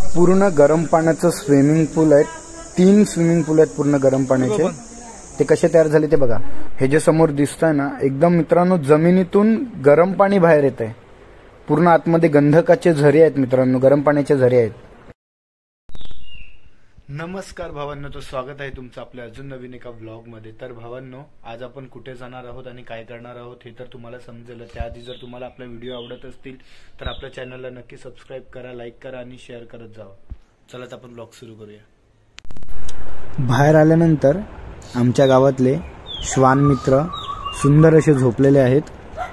पूर्ण गरम पाण्याचं स्विमिंग पूल आहे। 3 स्विमिंग पूल आहेत पूर्ण गरम पाण्याचे। ते कसे तयार झाले ते बघा। हे जे समोर दिसतंय ना, एकदम मित्रांनो जमिनीतून गरम पाणी बाहेर येत आहे। पूर्ण आतमध्ये गंधकाचे झरे आहेत मित्रांनो, गरम पाण्याचे झरे आहेत। नमस्कार भावांनो, तो स्वागत आहे तुमचं आपल्या अजून नवीन एका व्लॉग मध्ये। तर भावांनो, आज आपण कुठे जाणार आहोत आणि काय करणार आहोत हे तर तुम्हाला समजेल। त्याआधी जर तुम्हाला आपले व्हिडिओ आवडत असतील तर आपल्या चॅनलला नक्की सबस्क्राइब करा, लाईक करा आणि शेअर करत जावा। चला तर आपण व्लॉग सुरू करूया। बाहेर आल्यानंतर आमच्या गावातले श्वान मित्र सुंदर असे झोपलेले आहेत।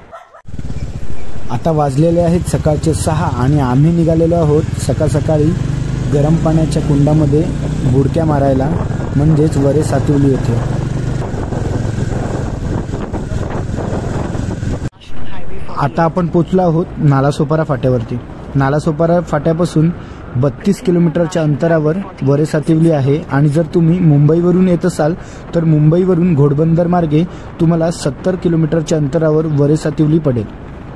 आता वाजलेले आहेत सकाळचे 6 आणि आम्ही निघालेलो आहोत सकाळ सकाळी गरम पाण्याच्या कुंडामध्ये बुडक्या मारायला, म्हणजेच वरे सातिवली येथे। आता आपण पोचलो आहोत नालासोपारा फाट्यावरती। नालासोपारा फाट्यापासून 32 किलोमीटरच्या अंतरावर वरे सातिवली आहे आणि जर तुम्ही मुंबईवरून येत असाल तर मुंबईवरून घोडबंदर मार्गे तुम्हाला 70 किलोमीटरच्या अंतरावर वरे सातिवली पडेल।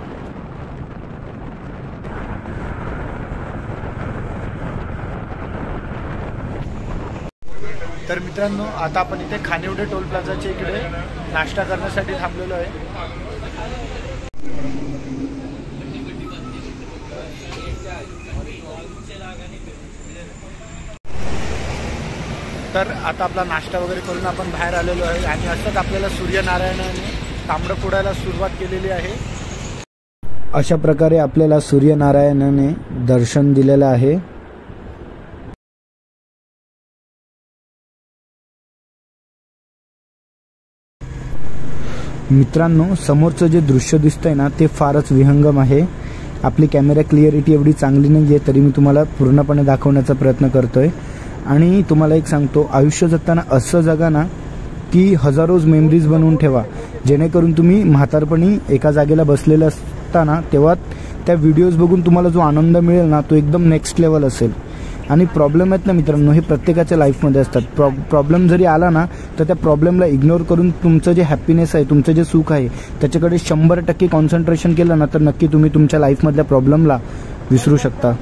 तर मित्रांनो, आता आपण इथे खानिवडे टोल प्लाझाच्या इकडे नाश्ता करण्यासाठी थांबलेलो आहे। तर आता आपला नाश्ता वगैरे करून आपण बाहेर आलेलो आहे आणि असंच आपल्याला सूर्यनारायणाने तांबडं फोडायला सुरुवात केलेली आहे। अशा प्रकारे आपल्याला सूर्यनारायणाने दर्शन दिलेलं आहे। मित्रांनो, समोरचं जे दृश्य दिसतंय ना ते फारच विहंगम आहे। आपली कॅमेरा क्लिअरिटी एवढी चांगली नाहीये तरी मी तुम्हाला पूर्णपणे दाखवण्याचा प्रयत्न करतोय। आणि तुम्हाला एक सांगतो, आयुष्य जगताना असं जगा ना की हजारोज मेमरीज बनवून ठेवा, जेणेकरून तुम्ही म्हातारपणी एका जागेला बसलेले असताना तेव्हा त्या व्हिडिओज बघून तुम्हाला जो आनंद मिळेल ना तो एकदम नेक्स्ट लेवल असेल। आणि प्रॉब्लेम आहेत ना मित्रांनो, हे प्रत्येकाच्या लाईफमध्ये असतात। प्रॉब्लेम जरी आला ना तर त्या प्रॉब्लेमला इग्नोर करून तुमचं जे हॅपीनेस आहे, तुमचं जे सुख आहे त्याच्याकडे 100% कॉन्सन्ट्रेशन केलं ना तर नक्की तुम्ही तुमच्या लाईफमधल्या प्रॉब्लेमला विसरू शकता।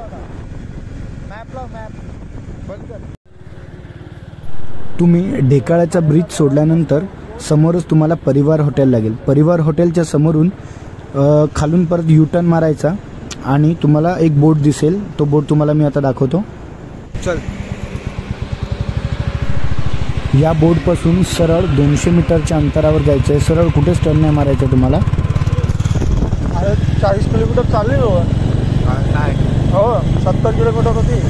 तुम्ही ढेकाळाचा ब्रिज सोडल्यानंतर समोरच तुम्हाला परिवार हॉटेल लागेल। परिवार हॉटेलच्या समोरून खालून परत U-टर्न मारायचा आणि तुम्हाला एक बोट दिसेल, तो बोट तुम्हाला मी आता दाखवतो। चल, या बोटपासून सरळ 200 मीटरच्या अंतरावर जायचं आहे। सरळ कुठेच टर्न नाही मारायचं तुम्हाला। 40 किलोमीटर चालली हो। नाही हो, 70 किलोमीटर होती।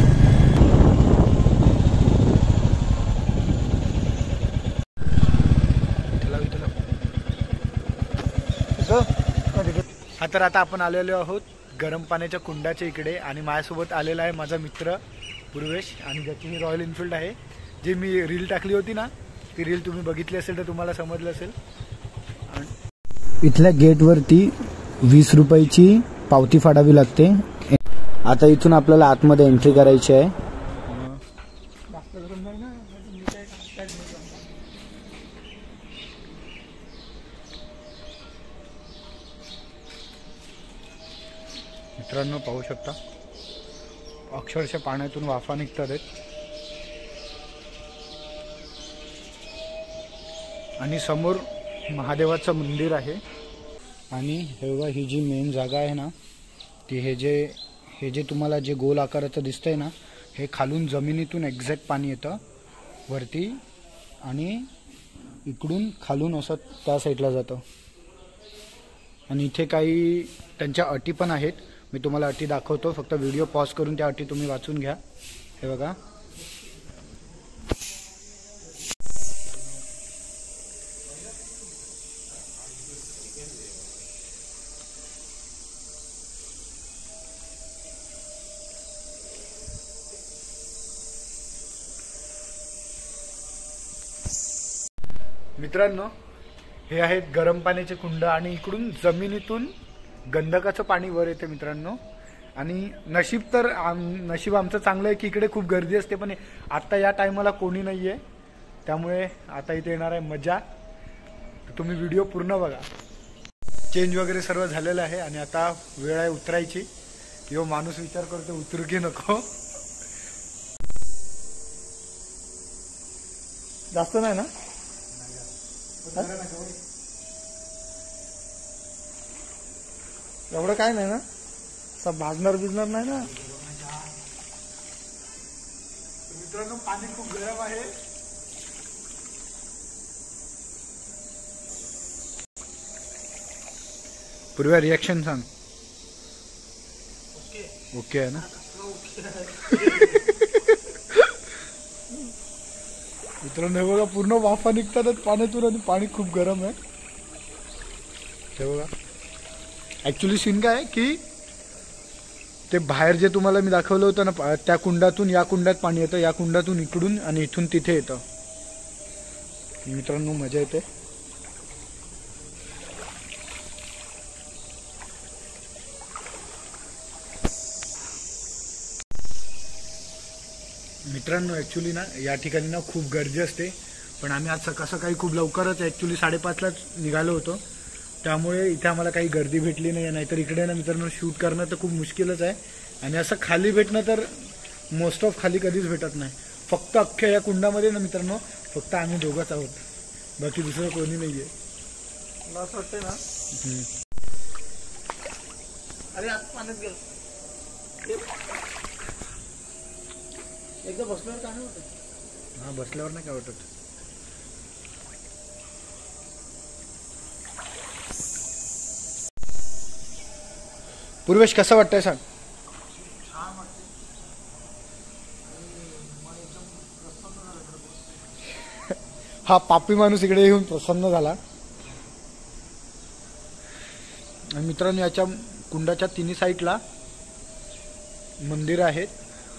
हा, तर आता आपण आलेलो आहोत गरम पाण्याच्या कुंडाच्या इकडे आणि माझ्यासोबत आलेला आहे माझा मित्र पूर्वेश, आणि ज्याची ही रॉयल एनफिल्ड आहे। जी मी रील टाकली होती ना, ती रील तुम्ही बघितली असेल तर तुम्हाला समजलं असेल। इथल्या गेटवरती 20 रुपयाची पावती फाडावी लागते। आता इथून आपल्याला आतमध्ये एंट्री करायची आहे। मित्रांनो, पाहू शकता अक्षरशः पाण्यातून वाफा निघतात आहेत आणि समोर महादेवाचं मंदिर आहे। आणि हे बघा, ही जी मेन जागा आहे ना ती हे जे तुम्हाला जे गोल आकाराचं दिसतंय ना, हे खालून जमिनीतून एक्झॅक्ट पाणी येतं वरती आणि इकडून खालून असं त्या साईडला जातं। आणि इथे काही त्यांच्या अटी पण आहेत, मी तुम्हाला अटी दाखवतो। फक्त व्हिडिओ पॉज करून त्या अटी तुम्ही वाचून घ्या। हे बघा, मित्रांनो हे आहेत गरम पाण्याचे कुंड आणि इकडून जमिनीतून गंधकाचं पाणी वर येते मित्रांनो। आणि नशीब आमचं चांगलं आहे की इकडे खूप गर्दी असते, पण आता या टायमाला कोणी नाहीये, त्यामुळे आता इथे येणार आहे मजा। तुम्ही व्हिडिओ पूर्ण बघा। चेंज वगैरे सर्व झालेलं आहे आणि आता वेळ आहे उतरायची। यो माणूस विचार करतो उतरू की नको, जास्त नाही ना? एवढं काय नाही ना? असं भाजणार बिजणार नाही ना? मित्रांनो पाणी खूप गरम आहे. पूर्वा रिएक्शन सांग. ओके आहे ना? मित्रांनो हे बघा पूर्ण वाफा निघतात पाण्यातून आणि पाणी खूप गरम आहे. हे बघा ऍक्च्युली सीन काय आहे की ते बाहेर जे तुम्हाला मी दाखवलं होतं ना, त्या कुंडातून या कुंडात पाणी येतं, या कुंडातून इकडून आणि इथून तिथे येतं. मित्रांनो मजा येते. मित्रांनो ऍक्च्युली ना या ठिकाणी ना खूप गर्दी असते, पण आम्ही आज सकाळी खूप लवकरच ऍक्च्युली 5:30लाच निघालो होतो, त्यामुळे इथे आम्हाला काही गर्दी भेटली नाही. नाहीतर इकडे ना मित्रांनो शूट करणं तर खूप मुश्किलच आहे. आणि असं खाली भेटणं तर मोस्ट ऑफ खाली कधीच भेटत नाही. फक्त अख्ख्या या कुंडामध्ये ना मित्रांनो फक्त आम्ही दोघंच आहोत, बाकी दुसरं कोणी नाहीये. मला असं वाटतंय ना. अरे आज पाण्यात गेलो. एकदा बसल्यावर काय होतं? हा बसल्यावर नाही काय वाटत. पूर्वेश कसं वाटतंय सांग. हा पापी माणूस इकडे येऊन प्रसन्न झाला. आणि मित्रांनो याच्या कुंडाच्या तिन्ही साईडला मंदिर आहेत.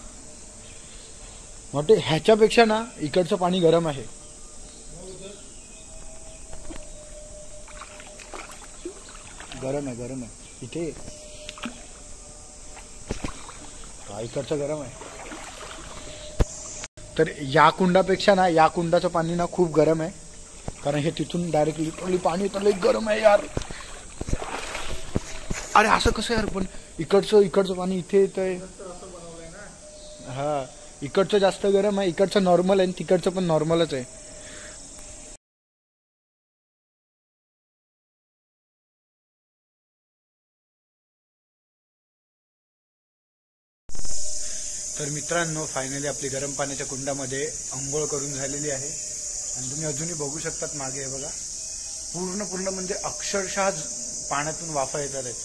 वाटते ह्याच्यापेक्षा ना इकडचं पाणी गरम आहे. गरम आहे इथे. इकडचं गरम आहे. तर या कुंडापेक्षा ना या कुंडाचं पाणी ना खूप गरम आहे, कारण हे तिथून डायरेक्ट लिटरली पाणी तर गरम आहे यार. अरे असं कसं यार, पण इकडचं पाणी इथे येतंय. हा इकडचं जास्त गरम आहे, इकडचं नॉर्मल आहे, तिकडचं पण नॉर्मलच आहे. तर मित्रांनो फायनली आपली गरम पाण्याच्या कुंडामध्ये अंघोळ करून झालेली आहे. आणि तुम्ही अजूनही बघू शकतात मागे हे बघा, पूर्ण म्हणजे अक्षरशः पाण्यातून वाफा येतात आहेत.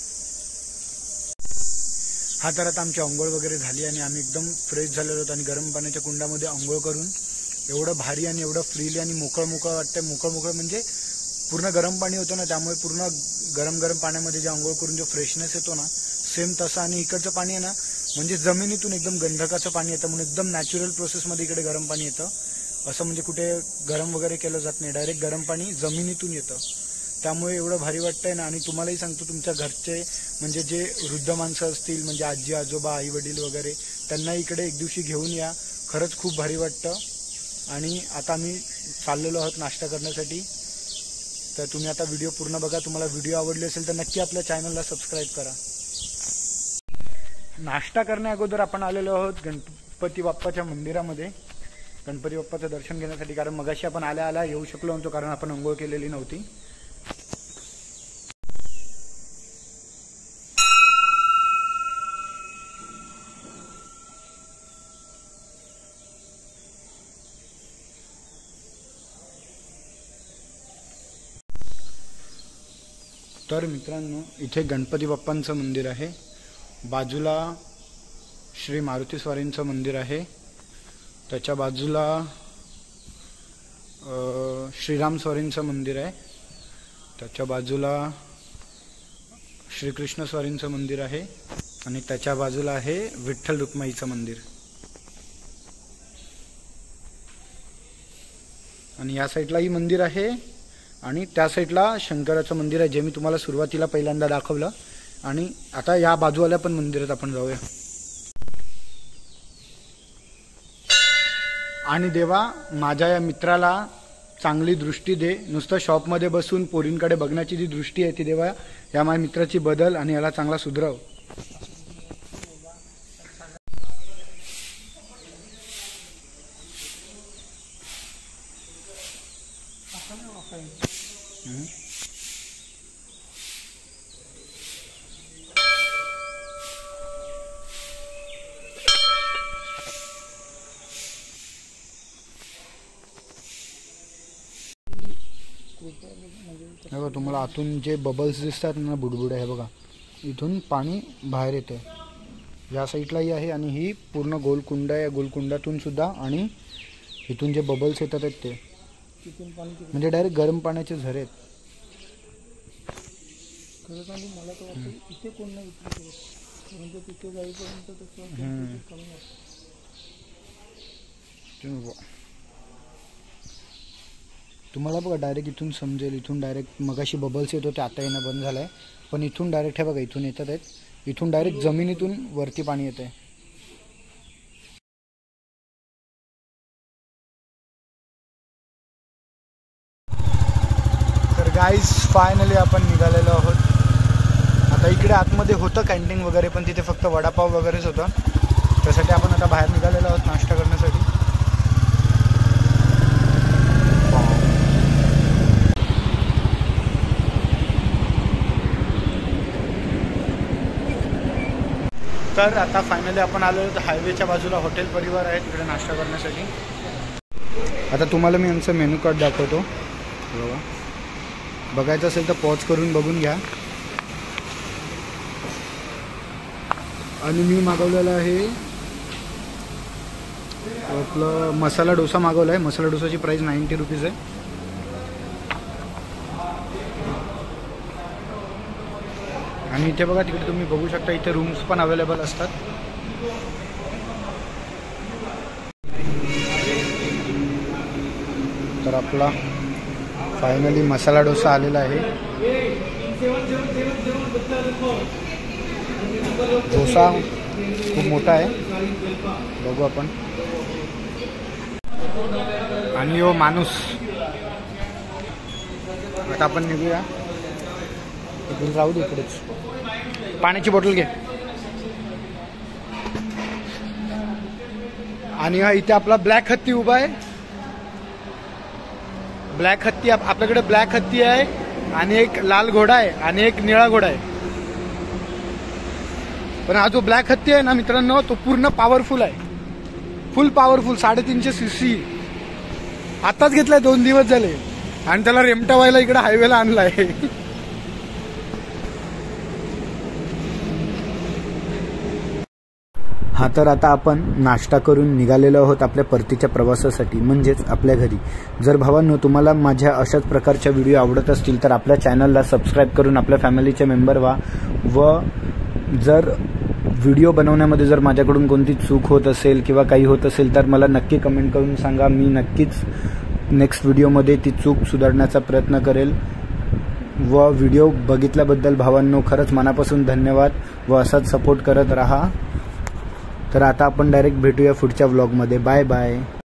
हा तर आता आमची अंघोळ वगैरे झाली आणि आम्ही एकदम फ्रेश झालेलो होतो. आणि गरम पाण्याच्या कुंडामध्ये अंघोळ करून एवढं भारी आणि एवढं फ्रीली आणि मोकळं वाटतंय. मोकळं म्हणजे पूर्ण गरम पाणी होतं ना, त्यामुळे पूर्ण गरम पाण्यामध्ये जे अंघोळ करून जो फ्रेशनेस येतो ना सेम तसा. आणि इकडचं पाणी आहे ना म्हणजे जमिनीतून एकदम गंधकाचं पाणी येतं, म्हणून एकदम नॅचरल प्रोसेसमध्ये इकडे गरम पाणी येतं. असं म्हणजे कुठे गरम वगैरे केलं जात नाही, डायरेक्ट गरम पाणी जमिनीतून येतं. त्यामुळे एवढं भारी वाटतंय ना. आणि तुम्हालाही सांगतो तुमच्या घरचे म्हणजे जे वृद्ध माणसं असतील म्हणजे आजी आजोबा आई वडील वगैरे त्यांना इकडे एक दिवशी घेऊन या, खरंच खूप भारी वाटतं. आणि आता आम्ही चाललेलो आहोत नाश्ता करण्यासाठी. तर तुम्ही आता व्हिडिओ पूर्ण बघा. तुम्हाला व्हिडिओ आवडले असेल तर नक्की आपल्या चॅनलला सबस्क्राईब करा. नाश्ता करण्या अगोदर आपण आलेलो आहोत गणपती बाप्पाच्या मंदिरामध्ये गणपती बाप्पाचं दर्शन घेण्यासाठी, कारण मगाशी आपण आल्या येऊ शकलो नव्हतो कारण आपण अंघोळ केलेली नव्हती. तर मित्रांनो इथे गणपती बाप्पांचं मंदिर आहे, बाजूला श्री मारुती स्वारींचं मंदिर आहे, त्याच्या बाजूला श्रीराम स्वारींचं मंदिर आहे, त्याच्या बाजूला श्रीकृष्ण स्वारींचं मंदिर आहे आणि त्याच्या बाजूला आहे विठ्ठल रुक्माईचं मंदिर. आणि या साईडलाही मंदिर आहे आणि त्या साईडला शंकराचं मंदिर आहे, जे मी तुम्हाला सुरुवातीला पहिल्यांदा दाखवलं. आणि आता या बाजूवाल्या पण मंदिरात आपण जाऊया. आणि देवा माझ्या या मित्राला चांगली दृष्टी दे, नुसतं शॉपमध्ये बसून पोरींकडे बघण्याची जी दृष्टी आहे ती देवा या माझ्या मित्राची बदल आणि याला चांगला सुधरव. हे बघा तुम्हाला आतून जे बबल्स दिसतात ना बुडबुड आहे बघा, इथून पाणी बाहेर येते. या साईडलाही आहे आणि ही पूर्ण गोलकुंड आहे. गोलकुंडातून सुद्धा आणि इथून जे बबल्स येतात ते म्हणजे डायरेक्ट गरम पाण्याचे झरे आहेत. खरं सांगू मला तर वाटतं इथे कोण नाही म्हणजे तिथे जाईपर्यंत तुम्हाला बघा डायरेक्ट इथून समजेल. इथून डायरेक्ट मगाशी बबल्स येत होते, आता येणं बंद झालंय. पण इथून डायरेक्ट हे बघा इथून येतात आहेत. इथून डायरेक्ट जमिनीतून वरती पाणी येत आहे. तर गाईज फायनली आपण निघालेलो आहोत. आता इकडे आतमध्ये होतं कॅन्टीन वगैरे, पण तिथे फक्त वडापाव वगैरेच होतं. त्यासाठी आपण आता बाहेर निघालेलो आहोत नाश्ता करण्यासाठी. तर आता फायनली आपण आलो आहोत हायवेच्या बाजूला हॉटेल परिवार आहे, तिकडे नाश्ता करण्यासाठी. आता तुम्हाला मी आमचं मेनू कार्ड दाखवतो. बघायचं असेल तर पॉज करून बघून घ्या. आणि मी मागवलेलं आहे आपलं मसाला डोसा मागवला आहे. मसाला डोसाची प्राईस 90 रुपीज आहे. आणि इथे बघा तिकडे तुम्ही बघू शकता, इथे रूम्स पण अवेलेबल असतात. तर आपला फायनली मसाला डोसा आलेला आहे. डोसा खूप मोठा आहे, बघू आपण. आणि हो माणूस, आता आपण निघूया. राहू दे इकडेच. पाण्याची बॉटल घे. आणि हा इथे आपला ब्लॅक हत्ती उभा आहे. ब्लॅक हत्ती आपल्याकडे ब्लॅक हत्ती आहे आणि एक लाल घोडा आहे आणि एक निळा घोडा आहे. पण हा जो ब्लॅक हत्ती आहे ना मित्रांनो, तो पूर्ण पॉवरफुल आहे. Full powerful. 350 cc. आताच घेतलाय, 2 दिवस झाले. आणि त्याला रेमटा व्हायला इकडे हायवेला आणलाय. हा, तर आता आपण नाश्ता करून निघालेलो आहोत आपल्या परतीच्या प्रवासासाठी, म्हणजेच आपल्या घरी. जर भावांनो तुम्हाला माझ्या अशाच प्रकारच्या व्हिडिओ आवडत असतील तर आपल्या चॅनलला सबस्क्राईब करून आपल्या फॅमिलीचे मेंबर व्हा. व जर व्हिडिओ बनवण्यामध्ये जर माझ्याकडून कोणती चूक होत असेल किंवा काही होत असेल तर मला नक्की कमेंट करून सांगा. मी नक्कीच नेक्स्ट व्हिडिओमध्ये ती चूक सुधारण्याचा प्रयत्न करेल. व व्हिडिओ बघितल्याबद्दल भावांनो खरंच मनापासून धन्यवाद व असाच सपोर्ट करत राहा. तर आता आपण डायरेक्ट भेटूया पुढच्या व्लॉगमध्ये. Bye bye.